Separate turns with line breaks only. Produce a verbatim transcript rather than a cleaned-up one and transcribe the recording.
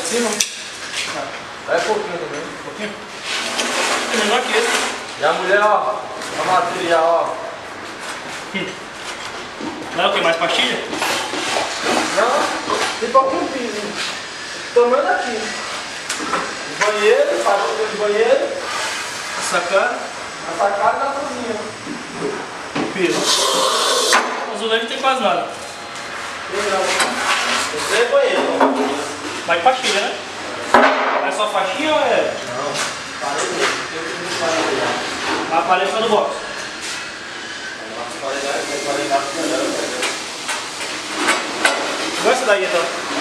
cima? Vai pouquinho também. Um pouquinho?
Menor que esse.
E a mulher, ó. O material, ó.
Hum. Não é o que? Mais pastilha?
Não, tem pouquinho piso. O tamanho daqui. Banheiro, fazer de banheiro.
Sacada.
A sacada e na cozinha.
Piso. O azulejo não tem quase nada.
Esse é banheiro.
Mais pastilha, né? É só faixinha ou é?
Não, parede mesmo.
A parede só no box.
Parede, parede,
Gosta daí então?